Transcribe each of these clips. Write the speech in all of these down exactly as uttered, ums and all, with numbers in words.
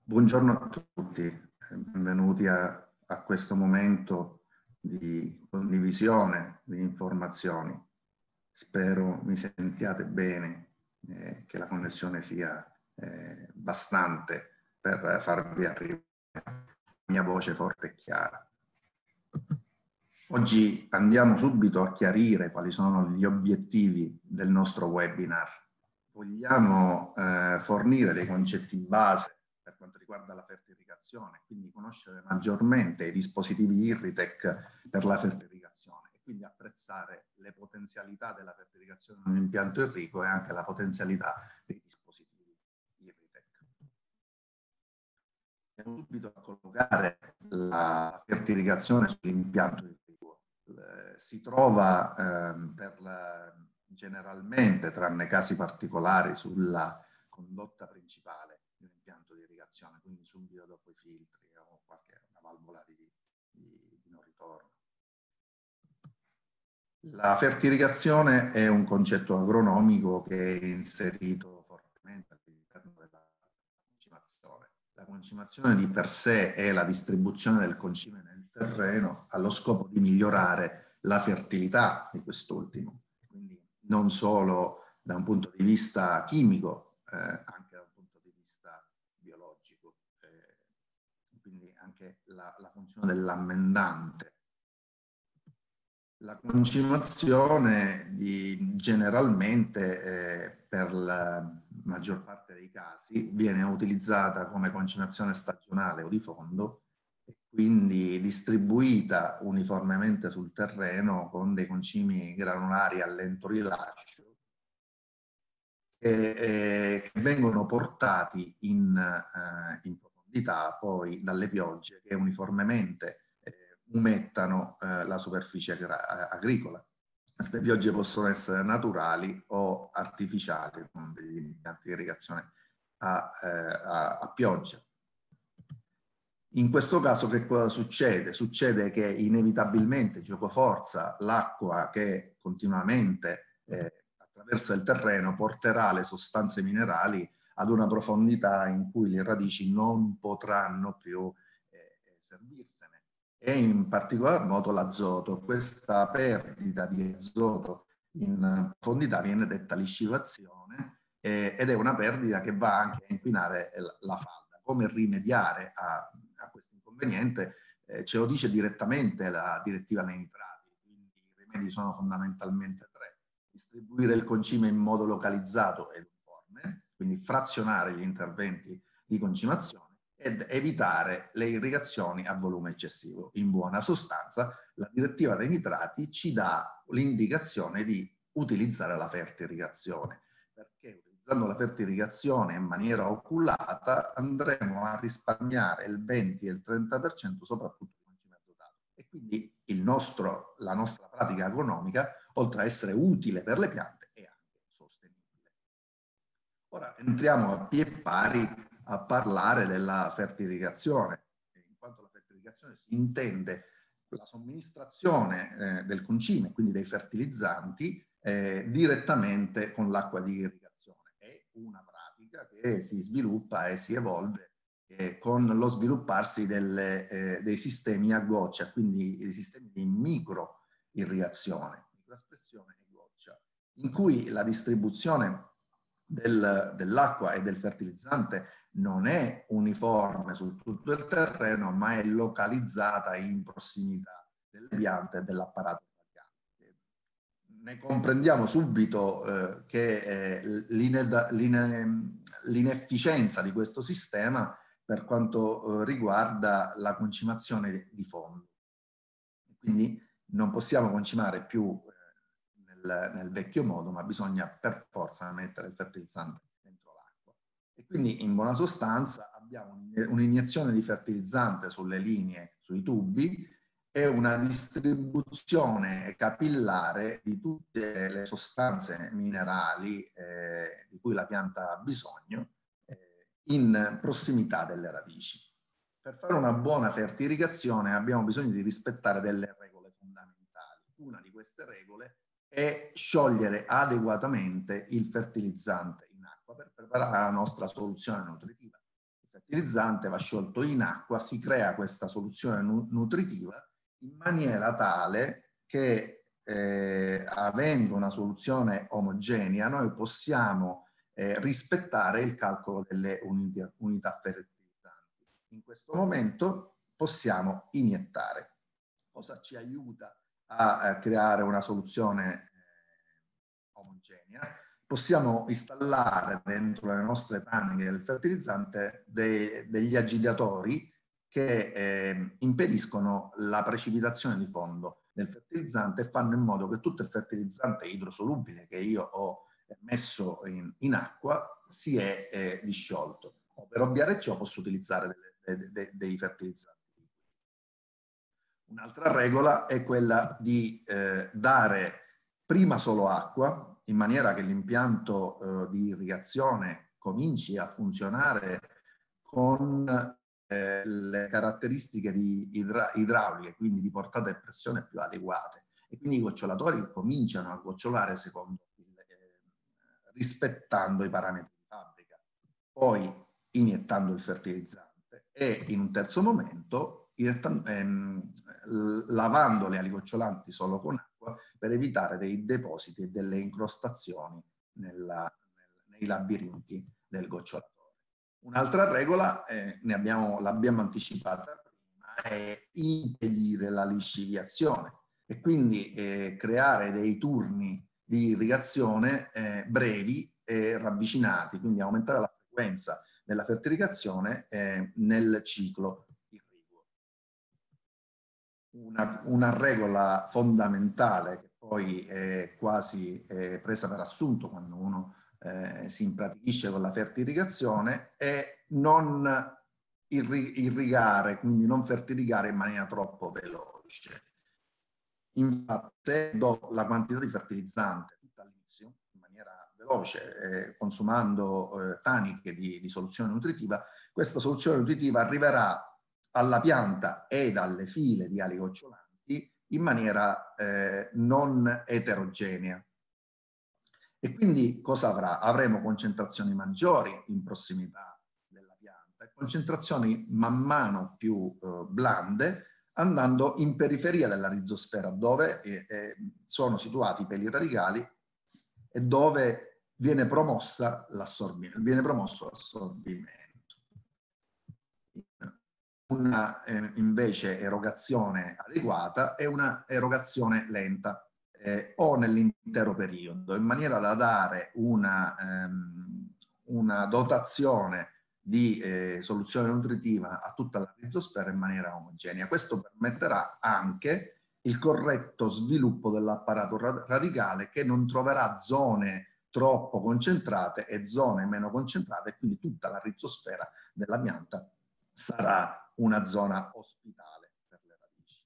Buongiorno a tutti, benvenuti a, a questo momento di condivisione di informazioni. Spero mi sentiate bene, eh, che la connessione sia eh, bastante per farvi arrivare la mia voce forte e chiara. Oggi andiamo subito a chiarire quali sono gli obiettivi del nostro webinar. Vogliamo eh, fornire dei concetti base per quanto riguarda la fertilizazione, quindi conoscere maggiormente i dispositivi Irritec per la fertilizazione e quindi apprezzare le potenzialità della fertilizazione in un impianto irriguo e anche la potenzialità dei dispositivi Irritec. Andiamo subito a collocare la fertilizazione sull'impianto irriguo. Eh, si trova eh, per la, generalmente, tranne casi particolari, sulla condotta principale di un impianto di irrigazione, quindi subito dopo i filtri o qualche una valvola di, di, di non ritorno. La fertilizazione è un concetto agronomico che è inserito fortemente all'interno della concimazione. La concimazione di per sé è la distribuzione del concime nel terreno allo scopo di migliorare la fertilità di quest'ultimo, quindi non solo da un punto di vista chimico, eh, anche da un punto di vista biologico, eh, quindi anche la, la funzione dell'ammendante. La concimazione di, generalmente eh, per la maggior parte dei casi viene utilizzata come concimazione stagionale o di fondo e quindi distribuita uniformemente sul terreno con dei concimi granulari a lento rilascio che, eh, che vengono portati in, eh, in profondità poi dalle piogge che uniformemente umettano eh, la superficie agricola. Queste piogge possono essere naturali o artificiali, con degli impianti di irrigazione a, eh, a, a pioggia. In questo caso che cosa succede? Succede che inevitabilmente, giocoforza, l'acqua che continuamente eh, attraversa il terreno porterà le sostanze minerali ad una profondità in cui le radici non potranno più eh, servirsene. E in particolar modo l'azoto. Questa perdita di azoto in profondità viene detta liscivazione eh, ed è una perdita che va anche a inquinare la falda. Come rimediare a, a questo inconveniente? Eh, ce lo dice direttamente la direttiva dei nitrati, quindi i rimedi sono fondamentalmente tre. Distribuire il concime in modo localizzato ed uniforme, quindi frazionare gli interventi di concimazione, ed evitare le irrigazioni a volume eccessivo. In buona sostanza, la direttiva dei nitrati ci dà l'indicazione di utilizzare la fertilizazione, perché utilizzando la fertilizazione in maniera oculata andremo a risparmiare il venti e il trenta per cento soprattutto di concime azotato. E quindi il nostro, la nostra pratica agronomica, oltre a essere utile per le piante, è anche sostenibile. Ora entriamo a piè pari a parlare della fertilizazione, in quanto la fertilizazione si intende la somministrazione eh, del concime, quindi dei fertilizzanti, eh, direttamente con l'acqua di irrigazione. È una pratica che si sviluppa e si evolve eh, con lo svilupparsi delle, eh, dei sistemi a goccia, quindi dei sistemi di micro irrigazione, microespressione e goccia, in cui la distribuzione del, dell'acqua e del fertilizzante non è uniforme su tutto il terreno, ma è localizzata in prossimità delle piante e dell'apparato irrigante. Ne comprendiamo subito eh, che eh, l'inefficienza di questo sistema per quanto eh, riguarda la concimazione di fondo. Quindi non possiamo concimare più eh, nel, nel vecchio modo, ma bisogna per forza mettere il fertilizzante dentro l'acqua. E quindi in buona sostanza abbiamo un'iniezione di fertilizzante sulle linee, sui tubi, e una distribuzione capillare di tutte le sostanze minerali eh, di cui la pianta ha bisogno eh, in prossimità delle radici. Per fare una buona fertilizazione abbiamo bisogno di rispettare delle regole fondamentali. Una di queste regole è sciogliere adeguatamente il fertilizzante in acqua per preparare la nostra soluzione nutritiva. Il fertilizzante va sciolto in acqua, si crea questa soluzione nu nutritiva in maniera tale che eh, avendo una soluzione omogenea noi possiamo eh, rispettare il calcolo delle unità, unità fertilizzanti. In questo momento possiamo iniettare. Cosa ci aiuta a, a creare una soluzione eh, omogenea? Possiamo installare dentro le nostre taniche del fertilizzante dei, degli agitatori che eh, impediscono la precipitazione di fondo del fertilizzante e fanno in modo che tutto il fertilizzante idrosolubile che io ho messo in, in acqua si è eh, disciolto. Per ovviare ciò posso utilizzare delle, de, de, dei fertilizzanti. Un'altra regola è quella di eh, dare prima solo acqua, in maniera che l'impianto eh, di irrigazione cominci a funzionare con eh, le caratteristiche di idra idrauliche, quindi di portata e pressione più adeguate. E quindi i gocciolatori cominciano a gocciolare secondo il, eh, rispettando i parametri di fabbrica, poi iniettando il fertilizzante e in un terzo momento ehm, lavando le ali gocciolanti solo con acqua per evitare dei depositi e delle incrostazioni nella, nei labirinti del gocciolatore. Un'altra regola, eh, ne abbiamo, l'abbiamo anticipata prima, è impedire la lisciviazione e quindi eh, creare dei turni di irrigazione eh, brevi e ravvicinati, quindi aumentare la frequenza della fertilizzare eh, nel ciclo irriguo. Una, una regola fondamentale che poi è quasi eh, presa per assunto quando uno eh, si impratichisce con la fertilizzare è non irrigare, quindi non fertilizzare in maniera troppo veloce. Infatti, se do la quantità di fertilizzante tutta all'inizio, in maniera veloce, eh, consumando eh, taniche di, di soluzione nutritiva, questa soluzione nutritiva arriverà alla pianta ed alle file di ali gocciolanti in maniera eh, non eterogenea. E quindi cosa avrà? Avremo concentrazioni maggiori in prossimità della pianta e concentrazioni man mano più eh, blande andando in periferia della rizosfera dove eh, eh, sono situati i peli radicali e dove viene promossa l'assorbimento, viene promosso l'assorbimento. Una eh, invece erogazione adeguata è una erogazione lenta eh, o nell'intero periodo, in maniera da dare una, ehm, una dotazione di eh, soluzione nutritiva a tutta la rizosfera in maniera omogenea. Questo permetterà anche il corretto sviluppo dell'apparato radicale che non troverà zone troppo concentrate e zone meno concentrate, e quindi tutta la rizosfera della pianta sarà una zona ospitale per le radici.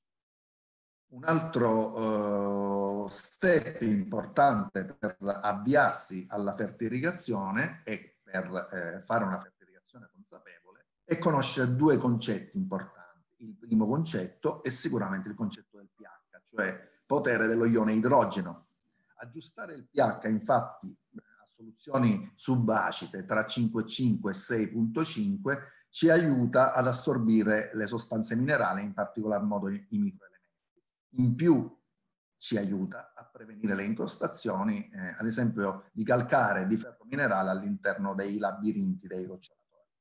Un altro uh, step importante per avviarsi alla fertilizzare e per eh, fare una fertilizzare consapevole è conoscere due concetti importanti. Il primo concetto è sicuramente il concetto del pH, cioè potere dello ione idrogeno. Aggiustare il pH, infatti, a soluzioni subacide tra cinque virgola cinque e sei virgola cinque ci aiuta ad assorbire le sostanze minerali, in particolar modo i microelementi. In più ci aiuta a prevenire le incrostazioni, eh, ad esempio di calcare e di ferro minerale all'interno dei labirinti dei gocciolatori.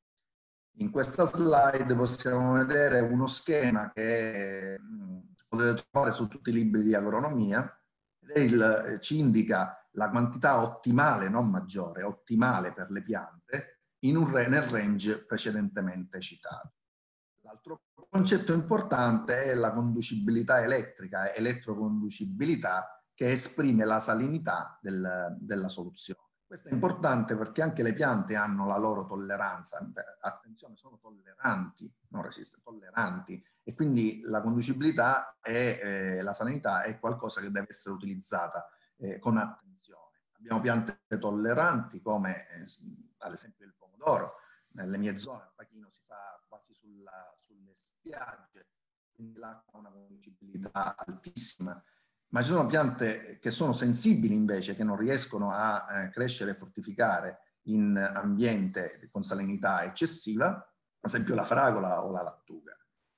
In questa slide possiamo vedere uno schema che mh, potete trovare su tutti i libri di agronomia, ed il, ci indica la quantità ottimale, non maggiore, ottimale per le piante, in un, nel range precedentemente citato. L'altro concetto importante è la conducibilità elettrica, elettroconducibilità, che esprime la salinità del, della soluzione. Questo è importante perché anche le piante hanno la loro tolleranza. Attenzione, sono tolleranti, non resistenti, tolleranti. E quindi la conducibilità e eh, la salinità è qualcosa che deve essere utilizzata eh, con attenzione. Abbiamo piante tolleranti come eh, ad esempio il pomodoro. Nelle mie zone a Pachino si fa quasi sulla, sulle spiagge, quindi l'acqua ha una conducibilità altissima. Ma ci sono piante che sono sensibili invece, che non riescono a eh, crescere e fortificare in ambiente con salinità eccessiva esempio la fragola o la lattuga.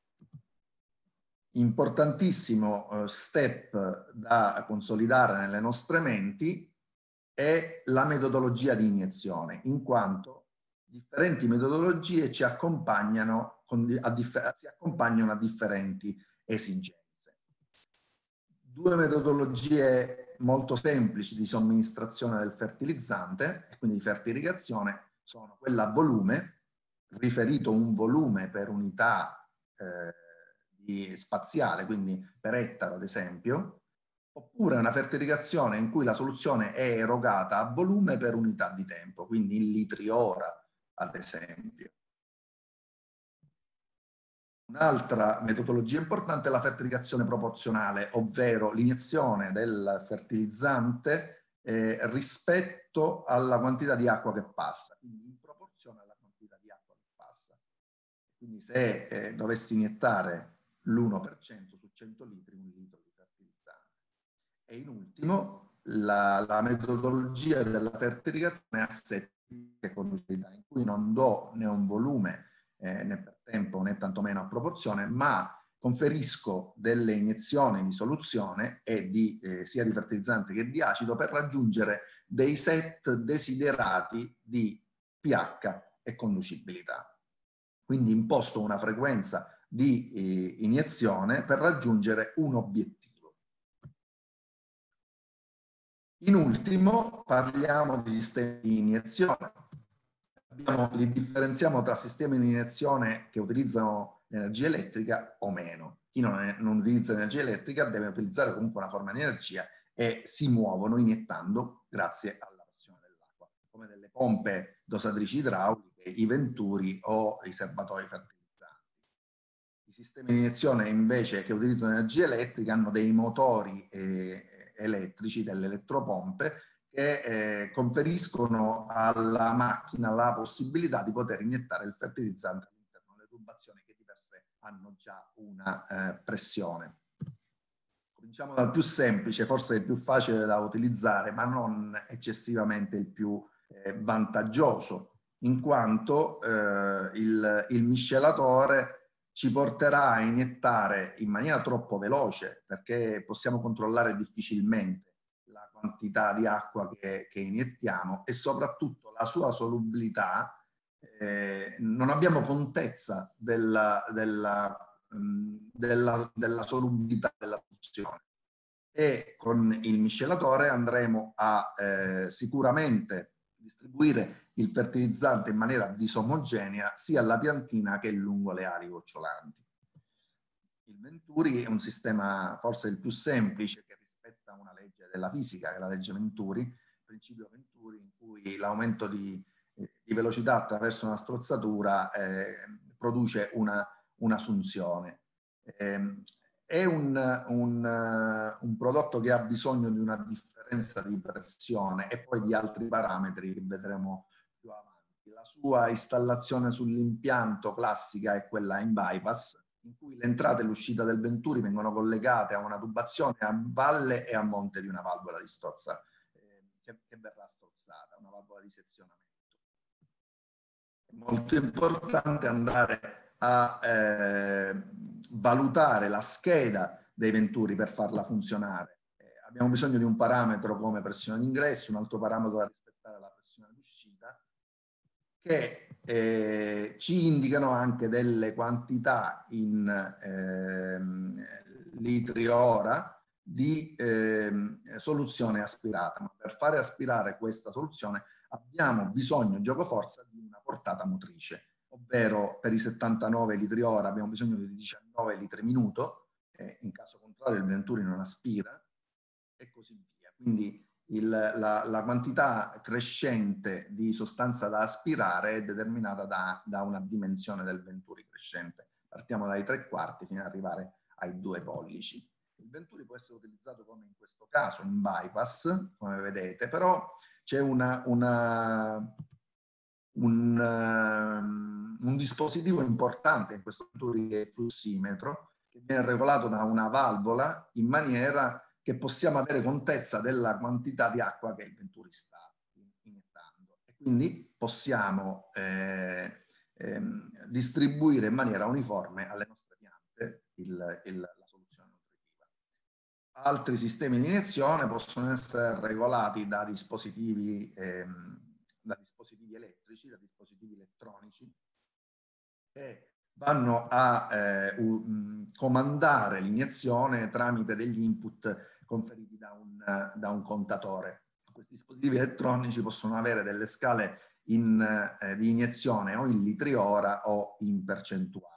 Importantissimo eh, step da consolidare nelle nostre menti è la metodologia di iniezione, in quanto differenti metodologie ci accompagnano, con, a si accompagnano a differenti esigenze. Due metodologie molto semplici di somministrazione del fertilizzante, e quindi di fertirrigazione, sono quella a volume, riferito un volume per unità eh, di spaziale, quindi per ettaro ad esempio, oppure una fertirrigazione in cui la soluzione è erogata a volume per unità di tempo, quindi in litri ora ad esempio. Un'altra metodologia importante è la fertirrigazione proporzionale, ovvero l'iniezione del fertilizzante eh, rispetto alla quantità di acqua che passa, quindi in proporzione alla quantità di acqua che passa. Quindi se eh, dovessi iniettare l'uno per cento su cento litri, un litro di fertilizzante. E in ultimo, la, la metodologia della fertirrigazione a sette conducibilità, in cui non do né un volume eh, né per tempo né tantomeno a proporzione, ma conferisco delle iniezioni di soluzione e di, eh, sia di fertilizzante che di acido per raggiungere dei set desiderati di pH e conducibilità. Quindi imposto una frequenza di eh, iniezione per raggiungere un obiettivo. In ultimo parliamo di sistemi di iniezione. Abbiamo, li differenziamo tra sistemi di iniezione che utilizzano l'energia elettrica o meno. Chi non, è, non utilizza l'energia elettrica deve utilizzare comunque una forma di energia e si muovono iniettando grazie alla pressione dell'acqua, come delle pompe dosatrici idrauliche, i venturi o i serbatoi fertilizzanti. I sistemi di iniezione invece che utilizzano energia elettrica hanno dei motori eh, elettrici, delle elettropompe, che eh, conferiscono alla macchina la possibilità di poter iniettare il fertilizzante all'interno delle tubazioni che di per sé hanno già una eh, pressione. Cominciamo dal più semplice, forse il più facile da utilizzare, ma non eccessivamente il più eh, vantaggioso, in quanto eh, il, il miscelatore ci porterà a iniettare in maniera troppo veloce, perché possiamo controllare difficilmente la quantità di acqua che, che iniettiamo, e soprattutto la sua solubilità, eh, non abbiamo contezza della, della, mh, della, della solubilità della soluzione, e con il miscelatore andremo a eh, sicuramente distribuire il fertilizzante in maniera disomogenea sia alla piantina che lungo le ali gocciolanti. Il Venturi è un sistema forse il più semplice, che rispetta una legge della fisica, che è la legge Venturi, il principio Venturi, in cui l'aumento di, di velocità attraverso una strozzatura eh, produce una, una sunzione. Eh, è un, un, un prodotto che ha bisogno di una differenza di pressione e poi di altri parametri che vedremo più avanti. La sua installazione sull'impianto classica è quella in bypass, in cui l'entrata e l'uscita del Venturi vengono collegate a una tubazione a valle e a monte di una valvola di strozza eh, che, che verrà strozzata, una valvola di sezionamento. È molto importante andare a eh, valutare la scheda dei Venturi per farla funzionare. Eh, abbiamo bisogno di un parametro come pressione d'ingresso, un altro parametro da rispettare la pressione d'uscita, che eh, ci indicano anche delle quantità in eh, litri ora di eh, soluzione aspirata. Ma per fare aspirare questa soluzione abbiamo bisogno, giocoforza, di una portata motrice, ovvero per i settantanove litri ora abbiamo bisogno di diciannove litri minuto, eh, in caso contrario il Venturi non aspira, e così via. Quindi il, la, la quantità crescente di sostanza da aspirare è determinata da, da una dimensione del Venturi crescente. Partiamo dai tre quarti fino ad arrivare ai due pollici. Il Venturi può essere utilizzato come in questo caso, in bypass, come vedete, però c'è una, una, un, uh, un dispositivo importante in questo Venturi, che è il flussimetro, che viene regolato da una valvola in maniera che possiamo avere contezza della quantità di acqua che il Venturi sta iniettando. E quindi possiamo eh, ehm, distribuire in maniera uniforme alle nostre piante il, il, la soluzione nutritiva. Altri sistemi di iniezione possono essere regolati da dispositivi, ehm, da dispositivi elettrici, da dispositivi elettronici, che vanno a eh, um, comandare l'iniezione tramite degli input conferiti da un, uh, da un contatore. Questi dispositivi elettronici possono avere delle scale in, eh, di iniezione o in litri ora o in percentuali.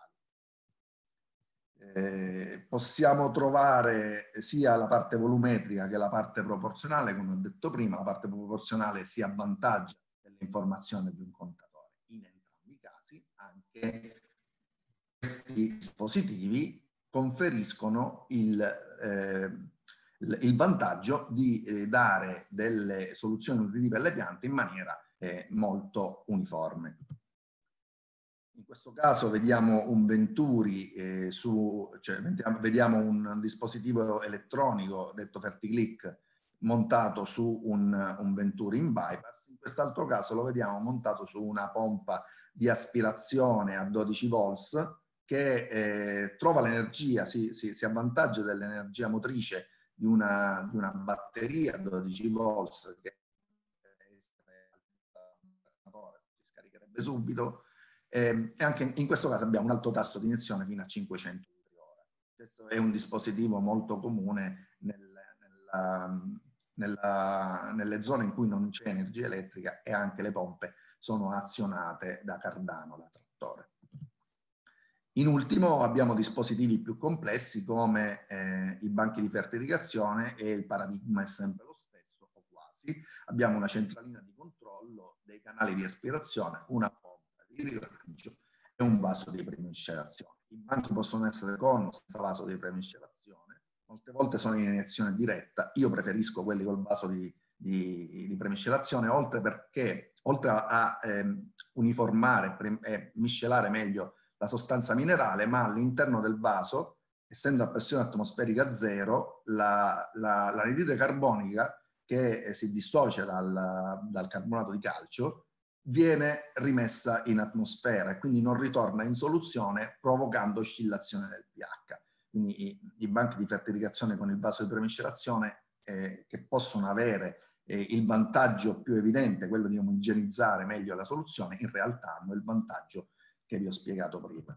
Eh, possiamo trovare sia la parte volumetrica che la parte proporzionale, come ho detto prima. La parte proporzionale si avvantaggia dell'informazione di un contatore. In entrambi i casi anche questi dispositivi conferiscono il, eh, il vantaggio di eh, dare delle soluzioni nutritive alle piante in maniera eh, molto uniforme. In questo caso vediamo un Venturi, eh, su, cioè vediamo un dispositivo elettronico detto FertiClick montato su un, un Venturi in bypass. In quest'altro caso lo vediamo montato su una pompa di aspirazione a dodici volt che eh, trova l'energia, si, si, si avvantaggia dell'energia motrice di una, di una batteria a dodici volt che si scaricherebbe subito. Eh, e anche in questo caso abbiamo un alto tasso di iniezione fino a cinquecento litri ora. Questo è un dispositivo molto comune nel, nella, nella, nelle zone in cui non c'è energia elettrica, e anche le pompe sono azionate da cardano, da trattore. In ultimo abbiamo dispositivi più complessi come eh, i banchi di fertilizazione, e il paradigma è sempre lo stesso o quasi. Abbiamo una centralina di controllo, dei canali di aspirazione, una pompa di rilancio e un vaso di premiscelazione. I banchi possono essere con o senza vaso di premiscelazione, molte volte sono in iniezione diretta. Io preferisco quelli col vaso di, di, di premiscelazione, oltre perché oltre a, a eh, uniformare e miscelare meglio la sostanza minerale, ma all'interno del vaso, essendo a pressione atmosferica zero, la, la, l'anidride carbonica, che eh, si dissocia dal, dal carbonato di calcio, viene rimessa in atmosfera e quindi non ritorna in soluzione, provocando oscillazione del pH. Quindi i, i banchi di fertilizazione con il vaso di premiscelazione, eh, che possono avere eh, il vantaggio più evidente, quello di omogenizzare meglio la soluzione, in realtà hanno il vantaggio che vi ho spiegato prima.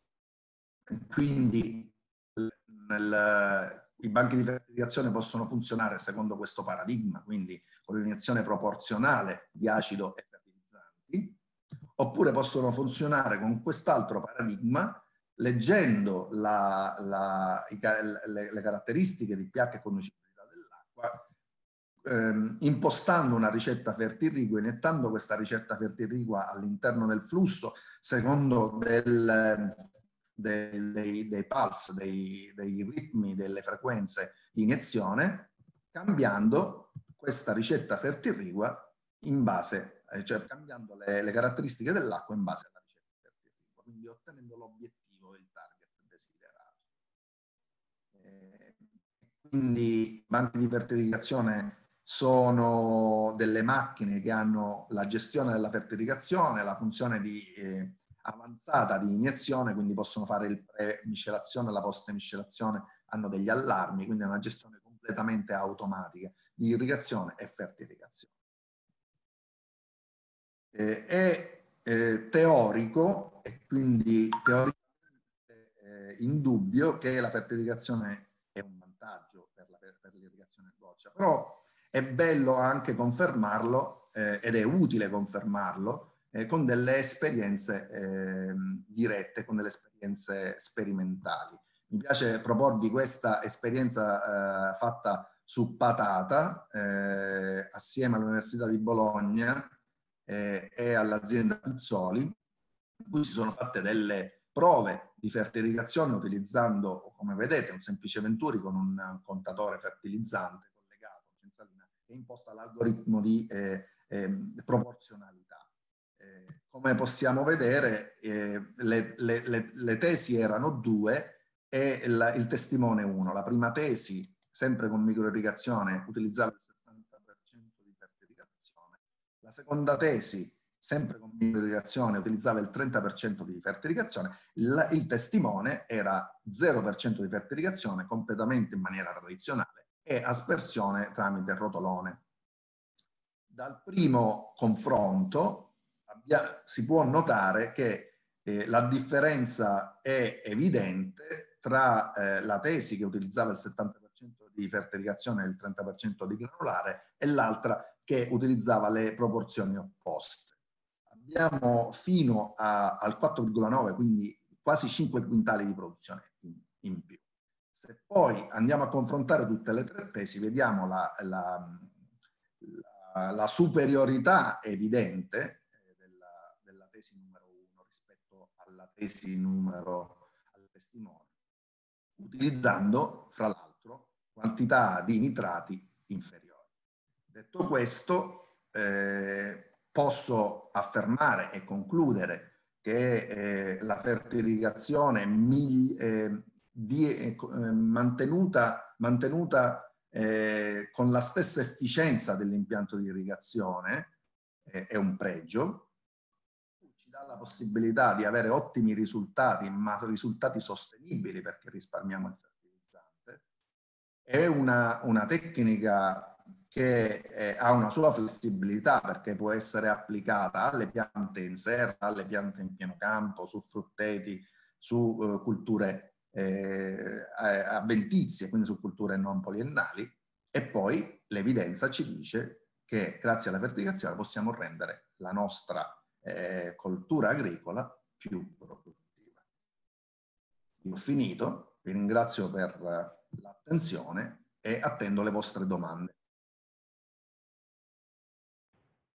Quindi nel, i banchi di fertilizazione possono funzionare secondo questo paradigma, quindi con l'iniezione proporzionale di acido e fertilizzanti, oppure possono funzionare con quest'altro paradigma, leggendo la, la, i, le, le caratteristiche di pH e conducibilità dell'acqua, ehm, impostando una ricetta fertirigua, iniettando questa ricetta fertirigua all'interno del flusso secondo del, del, dei, dei pulse, dei, dei ritmi, delle frequenze di iniezione, cambiando questa ricetta fertirigua in base, eh, cioè cambiando le, le caratteristiche dell'acqua in base alla ricetta fertirigua, quindi ottenendo l'obiettivo, il target desiderato. Eh, quindi i banchi di fertilizazione sono delle macchine che hanno la gestione della fertilizazione, la funzione di eh, avanzata di iniezione, quindi possono fare il pre-miscelazione e la post-miscelazione, hanno degli allarmi, quindi è una gestione completamente automatica di irrigazione e fertilizazione. Eh, è eh, teorico, e quindi teoricamente eh, indubbio, che la fertilizazione è un vantaggio per, la, per, per l'irrigazione a goccia, però è bello anche confermarlo eh, ed è utile confermarlo eh, con delle esperienze eh, dirette, con delle esperienze sperimentali. Mi piace proporvi questa esperienza eh, fatta su patata eh, assieme all'Università di Bologna eh, e all'azienda Pizzoli, in cui si sono fatte delle prove di fertilizazione utilizzando, come vedete, un semplice Venturi con un contatore fertilizzante che imposta l'algoritmo di eh, eh, proporzionalità. Eh, come possiamo vedere, eh, le, le, le, le tesi erano due e il, il testimone uno. La prima tesi, sempre con microirrigazione, utilizzava il settanta per cento di fertilizazione. La seconda tesi sempre con microirrigazione, utilizzava il trenta per cento di fertiligazione, il, il testimone era zero per cento di fertiligazione, completamente in maniera tradizionale, e aspersione tramite rotolone. Dal primo confronto abbia, si può notare che eh, la differenza è evidente tra eh, la tesi che utilizzava il settanta per cento di fertiligazione e il trenta per cento di granulare e l'altra che utilizzava le proporzioni opposte. Abbiamo fino a, al quattro virgola nove, quindi quasi cinque quintali di produzione in, in più. Se poi andiamo a confrontare tutte le tre tesi, vediamo la, la, la, la superiorità evidente della, della tesi numero uno rispetto alla tesi numero al testimone, utilizzando fra l'altro quantità di nitrati inferiori. Detto questo, eh, posso affermare e concludere che eh, la fertiligazione mi, eh, di, eh, mantenuta, mantenuta eh, con la stessa efficienza dell'impianto di irrigazione eh, è un pregio, ci dà la possibilità di avere ottimi risultati, ma risultati sostenibili perché risparmiamo il fertilizzante. È una, una tecnica che eh, ha una sua flessibilità perché può essere applicata alle piante in serra, alle piante in pieno campo, su frutteti, su eh, culture eh, avventizie, quindi su culture non poliennali, e poi l'evidenza ci dice che grazie alla fertilizazione possiamo rendere la nostra eh, coltura agricola più produttiva. Io ho finito, vi ringrazio per l'attenzione e attendo le vostre domande.